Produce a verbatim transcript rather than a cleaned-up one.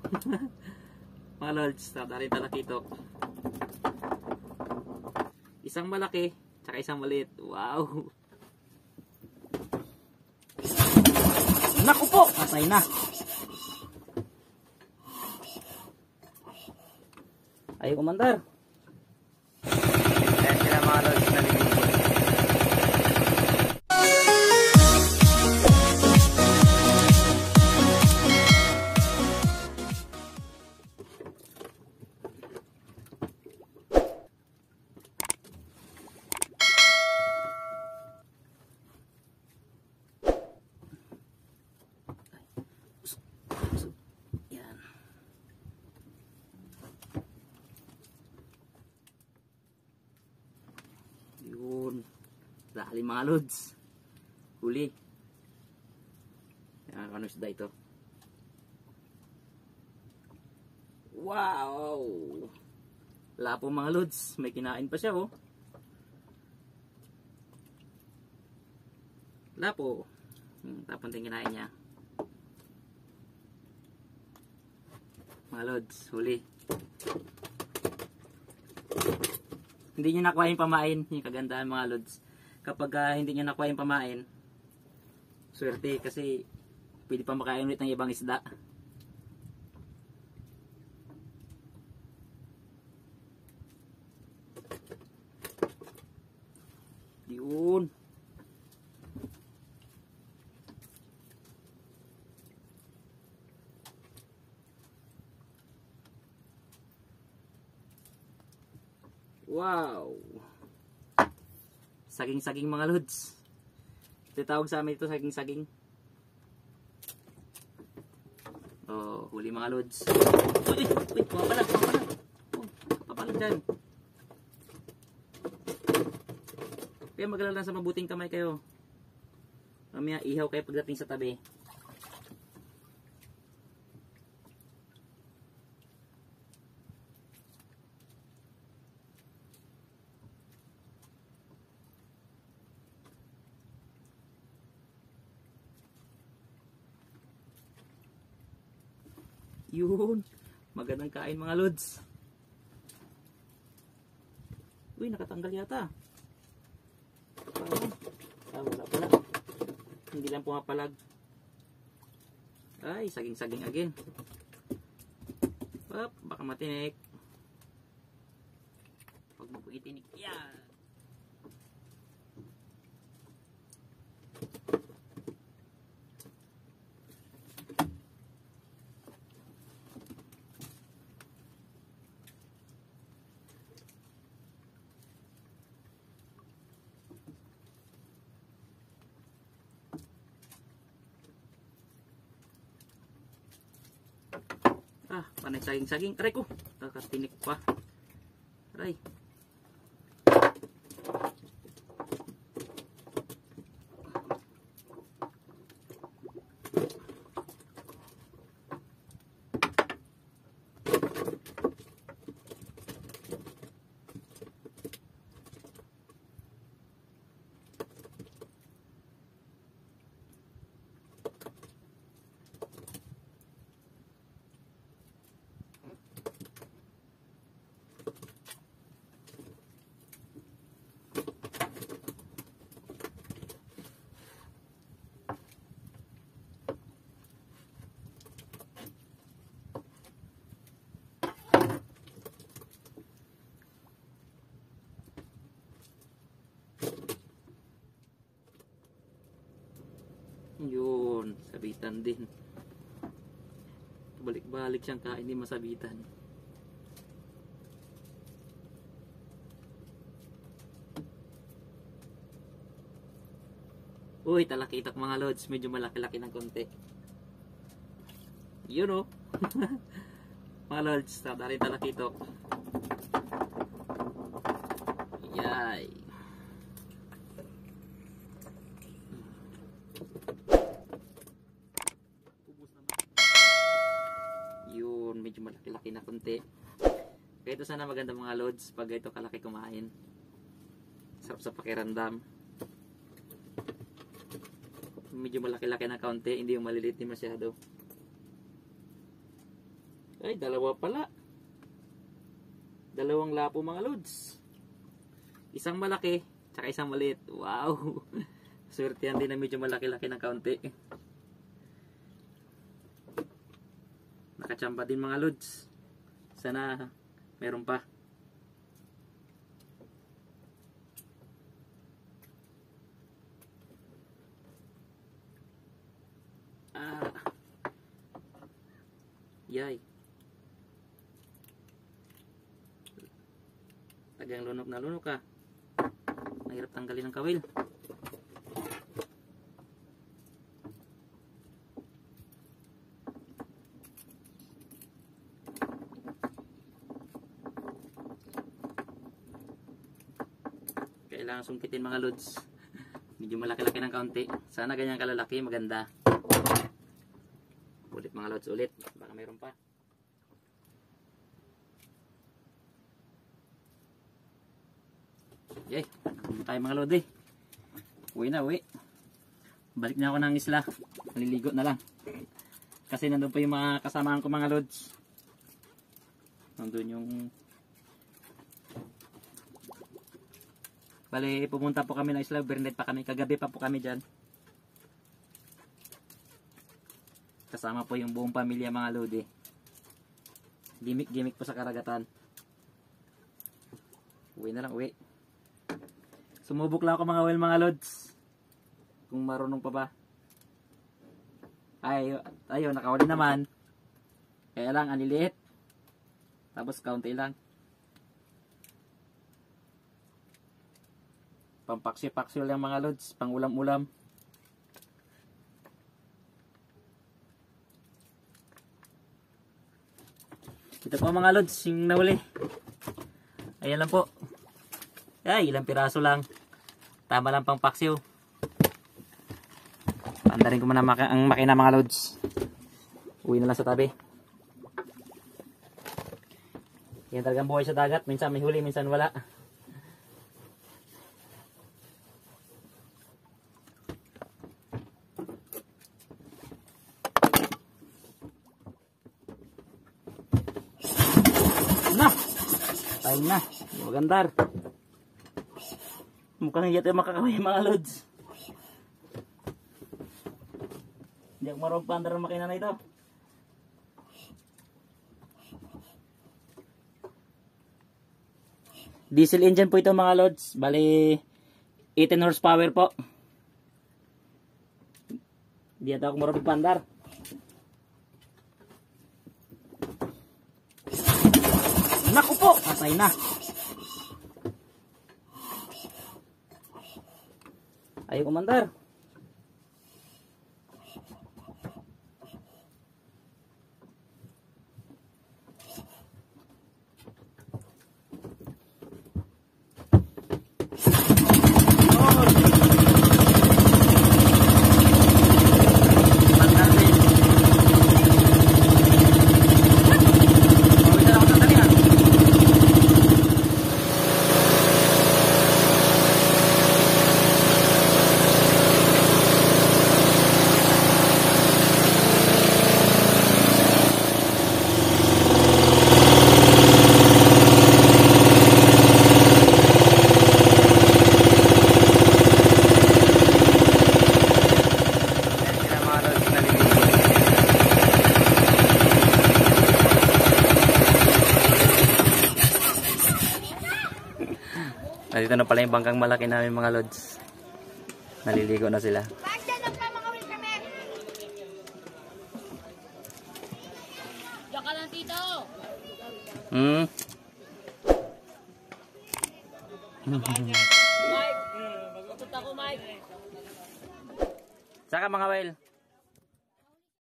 Mga lods, tatarin talakitok. Isang malaki, tsaka isang maliit. Wow! Naku po! Patay na. Ayaw kumandar. Ayan sila mga lods, naliligo. Yan. Yun. Dahil mga lods. Huli. Yan, ano isda ito? Wow! Lapo mga lods. May kinain pa siya oh. Lapo. Hmm, tapon din kinain niya. Mga lods, huli. Hindi nyo nakuha yung pamain. Yung kagandahan mga lods. Kapag uh, hindi nyo nakuha yung pamain, swerte kasi pwede pa makain ulit ng ibang isda. Yun. Wow! Saging-saging mga lods. Ito tawag sa amin ito, saging-saging. Oh, huli mga lods. Uy, uy, pumapalag, pumapalag. Oh, papalag dyan. Kaya mag-alala sa mabuting kamay kayo. Mamaya ihaw kayo pagdating sa tabi. Yun. Magandang kain mga lods. Uy, nakatanggal yata. Ah, wala pala. Hindi lang pumapalag. Ay, saging-saging again. Up, baka matinik. Pag mo po itinik. Yan. Ah, panay saging-saging. Aray ko. Kakatinik pa. Aray. Yun, sabitan din. Balik-balik siyang kain, hindi masabitan. Uy, talakitok mga lods, medyo malaki-laki ng konti. Yun oh. Mga lods, tatarin talakitok. Yay. Yun, medyo malaki-laki na konti. Kaya ito sana maganda mga lods pag ito kalaki kumain. Sarap sa pakiramdam. Medyo malaki-laki na kaunti, hindi yung maliliit din masyado. Ay, dalawa pala. Dalawang lapo mga lods. Isang malaki, tsaka isang maliit. Wow! Swertihan din na medyo malaki-laki ng kaunti. Nakachamba din mga lods. Sana meron pa. Ah. Yay. Tagang lunok na lunok ka. Mahirap tanggalin ng kawil. Kailangan sungkitin mga lods. Medyo malaki-laki ng kaunti. Sana ganyan kalalaki, maganda. Ulit mga lods, ulit. Baka mayroon pa. Yay, nakapun tayo mga lodi. Uwi na, uwi. Balik na ako ng isla. Naliligo na lang. Kasi nandun pa yung mga kasamahan ko mga lods. Nandun yung... Bale, pumunta po kami ng isla. Overnight pa kami. Kagabi pa po kami dyan. Kasama po yung buong pamilya mga lodi. Gimik-gimik po sa karagatan. Uwi na lang, uwi. Sumubok lang ako mga well mga lods. Kung marunong pa ba. Ay, ayun, nakawali naman. Kaya lang, aniliit. Tapos kaunti lang. Pampaksyo-paksyo lang mga lods. Pang ulam-ulam. Ito po mga lods, yung nahuli. Ayan lang po. Ay, ilang piraso lang. Tama lang pang paksyo. Pandarin ko muna maka ang makina mga lods. Uwi na lang sa tabi. Yan talagang buhay sa dagat. Minsan may huli, minsan wala. Na! Tayo na. Magandar. Mukhang hiyat yung makakaway mga lods. Hindi ako marunong pandar ng makina na ito. Diesel engine po ito mga lods. Bali eighteen horsepower po. Hindi ito ako marunong pandar. Naku po! Patay na. Ayaw kumandar. Dito na pala yung bangkang malaki namin mga lods. Naliligo na sila. Diyan ka lang tito. Hmm. Mike, mag-utot ako Mike. Saka mga well.